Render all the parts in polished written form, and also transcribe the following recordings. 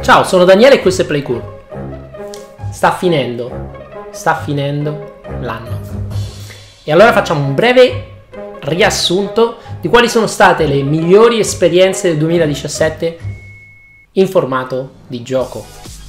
Ciao, sono Daniele e questo è Playcool. Sta finendo l'anno. E allora facciamo un breve riassunto di quali sono state le migliori esperienze del 2017 in formato di gioco.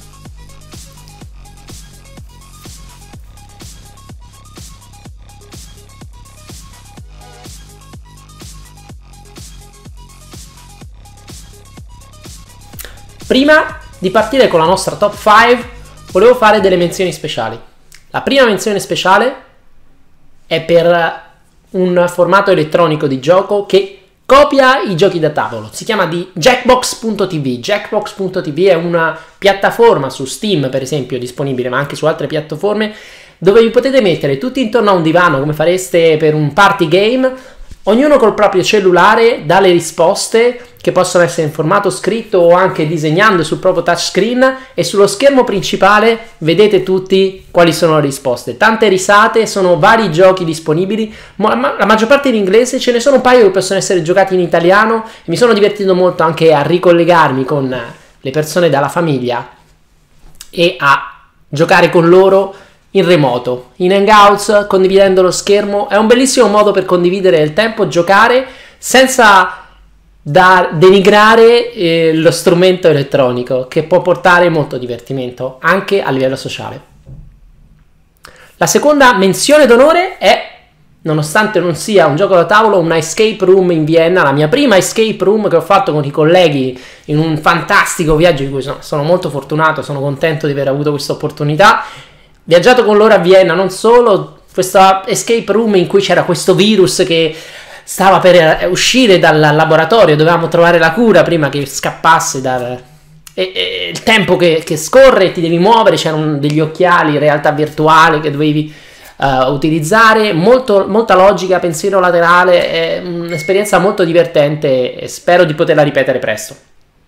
Prima di partire con la nostra top 5 volevo fare delle menzioni speciali. La prima menzione speciale è per un formato elettronico di gioco che copia i giochi da tavolo. Si chiama di Jackbox.tv. Jackbox.tv è una piattaforma su Steam, per esempio, disponibile, ma anche su altre piattaforme, dove vi potete mettere tutti intorno a un divano come fareste per un party game. Ognuno col proprio cellulare dà le risposte, che possono essere in formato scritto o anche disegnando sul proprio touchscreen, e sullo schermo principale vedete tutti quali sono le risposte. Tante risate, sono vari giochi disponibili, ma la maggior parte in inglese, ce ne sono un paio che possono essere giocati in italiano. Mi sono divertito molto anche a ricollegarmi con le persone dalla famiglia e a giocare con loro in remoto, in Hangouts, condividendo lo schermo. È un bellissimo modo per condividere il tempo, giocare senza denigrare lo strumento elettronico, che può portare molto divertimento anche a livello sociale. La seconda menzione d'onore è, nonostante non sia un gioco da tavolo, una escape room in Vienna, la mia prima escape room che ho fatto con i colleghi in un fantastico viaggio di cui sono molto fortunato, sono contento di aver avuto questa opportunità. Viaggiato con loro a Vienna, non solo, questa escape room in cui c'era questo virus che stava per uscire dal laboratorio, dovevamo trovare la cura prima che scappasse e il tempo che scorre, ti devi muovere, c'erano degli occhiali in realtà virtuale che dovevi utilizzare, molta logica, pensiero laterale, è un'esperienza molto divertente e spero di poterla ripetere presto.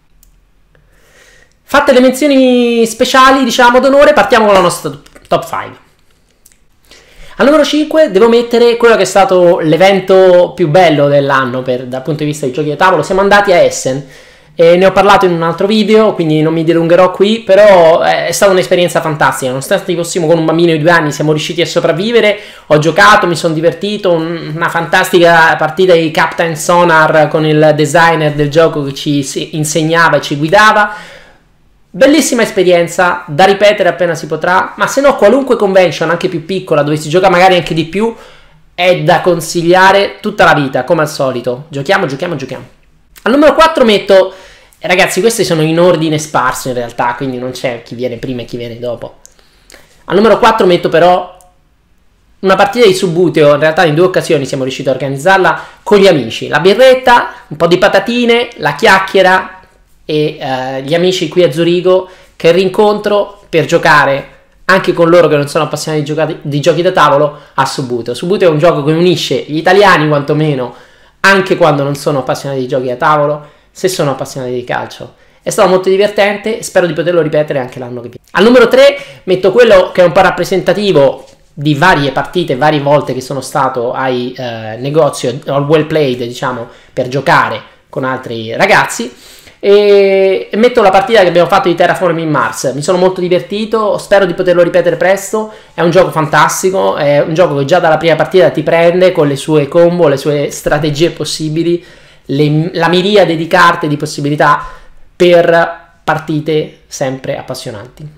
Fatte le menzioni speciali, diciamo, d'onore, partiamo con la nostra top 5. Al numero 5 devo mettere quello che è stato l'evento più bello dell'anno dal punto di vista dei giochi da tavolo. Siamo andati a Essen e ne ho parlato in un altro video, quindi non mi dilungherò qui, però è stata un'esperienza fantastica. Nonostante fossimo con un bambino di 2 anni, siamo riusciti a sopravvivere, ho giocato, mi sono divertito, una fantastica partita di Captain Sonar con il designer del gioco che ci insegnava e ci guidava. Bellissima esperienza, da ripetere appena si potrà, ma se no qualunque convention, anche più piccola, dove si gioca magari anche di più, è da consigliare tutta la vita, come al solito. Giochiamo. Al numero 4 metto, ragazzi, questi sono in ordine sparso in realtà, quindi non c'è chi viene prima e chi viene dopo. Al numero 4 metto però una partita di Subbuteo, in realtà in 2 occasioni siamo riusciti a organizzarla con gli amici. La birretta, un po' di patatine, la chiacchiera e gli amici qui a Zurigo che rincontro per giocare anche con loro che non sono appassionati di giochi da tavolo a Subbuteo. Subbuteo è un gioco che unisce gli italiani quantomeno, anche quando non sono appassionati di giochi da tavolo, se sono appassionati di calcio. È stato molto divertente e spero di poterlo ripetere anche l'anno che viene. Al numero 3 metto quello che è un po' rappresentativo di varie partite, varie volte che sono stato ai negozi, al Well Played, diciamo, per giocare con altri ragazzi. E metto la partita che abbiamo fatto di Terraforming Mars. Mi sono molto divertito, spero di poterlo ripetere presto. È un gioco fantastico, è un gioco che già dalla prima partita ti prende con le sue combo, le sue strategie possibili, la miriade di carte di possibilità per partite sempre appassionanti.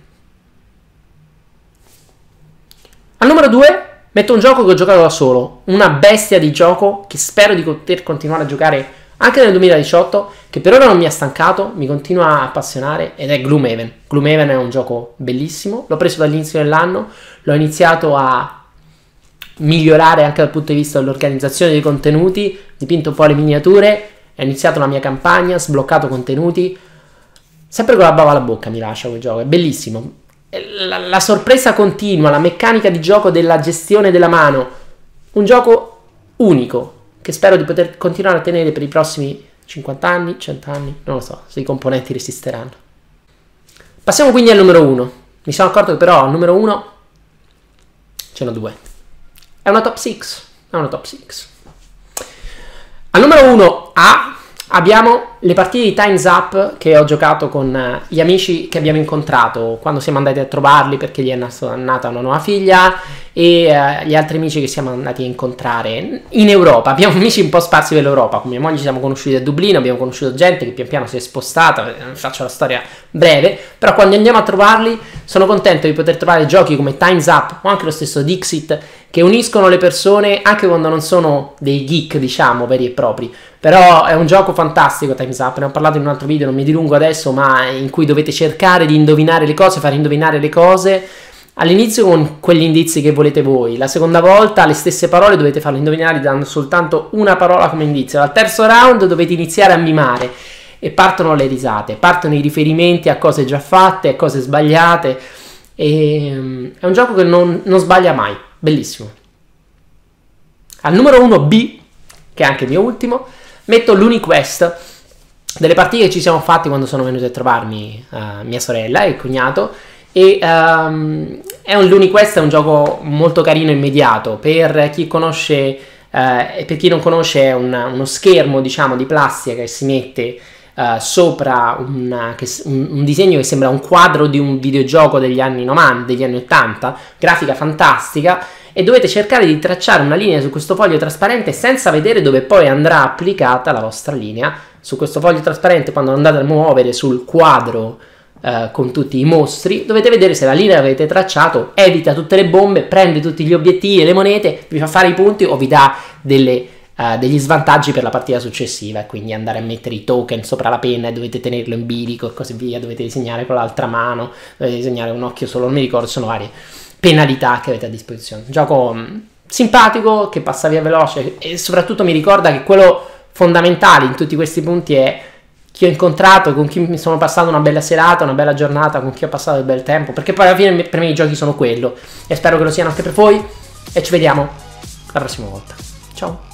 Al numero 2 metto un gioco che ho giocato da solo, una bestia di gioco che spero di poter continuare a giocare anche nel 2018, che per ora non mi ha stancato, mi continua a appassionare, ed è Gloomhaven. Gloomhaven è un gioco bellissimo, l'ho preso dall'inizio dell'anno, l'ho iniziato a migliorare anche dal punto di vista dell'organizzazione dei contenuti, dipinto un po' le miniature, ho iniziato la mia campagna, sbloccato contenuti, sempre con la bava alla bocca mi lascia quel gioco, è bellissimo. La sorpresa continua, la meccanica di gioco della gestione della mano, un gioco unico, che spero di poter continuare a tenere per i prossimi 50 anni, 100 anni, non lo so, se i componenti resisteranno. Passiamo quindi al numero 1. Mi sono accorto che però al numero 1 ce n'ho 2. È una top 6. Al numero 1 A abbiamo le partite di Time's Up che ho giocato con gli amici che abbiamo incontrato quando siamo andati a trovarli perché gli è nata una nuova figlia, e gli altri amici che siamo andati a incontrare in Europa. Abbiamo amici un po' sparsi per l'Europa. Con mia moglie siamo conosciuti a Dublino, abbiamo conosciuto gente che pian piano si è spostata. Faccio la storia breve, però quando andiamo a trovarli sono contento di poter trovare giochi come Time's Up o anche lo stesso Dixit, che uniscono le persone anche quando non sono dei geek, diciamo, veri e propri. Però è un gioco fantastico Time's Up, ne ho parlato in un altro video, non mi dilungo adesso, ma in cui dovete cercare di indovinare le cose, fare indovinare le cose all'inizio con quegli indizi che volete voi, la seconda volta le stesse parole dovete farle indovinare dando soltanto una parola come indizio, al terzo round dovete iniziare a mimare e partono le risate, partono i riferimenti a cose già fatte, a cose sbagliate, e è un gioco che non sbaglia mai, bellissimo. Al numero 1 B, che è anche il mio ultimo, metto l'Uniquest, delle partite che ci siamo fatti quando sono venuti a trovarmi mia sorella e il cognato. E l'Uniquest è un gioco molto carino e immediato. Per chi conosce e per chi non conosce, è uno schermo, diciamo, di plastica che si mette sopra un disegno che sembra un quadro di un videogioco degli anni 90, degli anni 80, grafica fantastica, e dovete cercare di tracciare una linea su questo foglio trasparente senza vedere dove poi andrà applicata la vostra linea. Su questo foglio trasparente, quando andate a muovere sul quadro con tutti i mostri, dovete vedere se la linea che avete tracciato evita tutte le bombe, prende tutti gli obiettivi e le monete, vi fa fare i punti o vi dà degli svantaggi per la partita successiva, e quindi andare a mettere i token sopra la penna e dovete tenerlo in bilico e così via, dovete disegnare con l'altra mano, dovete disegnare un occhio solo, non mi ricordo, sono varie penalità che avete a disposizione. Un gioco simpatico che passa via veloce, e soprattutto mi ricorda che quello fondamentale in tutti questi punti è chi ho incontrato, con chi mi sono passato una bella serata, una bella giornata, con chi ho passato del bel tempo, perché poi alla fine per me i giochi sono quello, e spero che lo siano anche per voi, e ci vediamo la prossima volta. Ciao!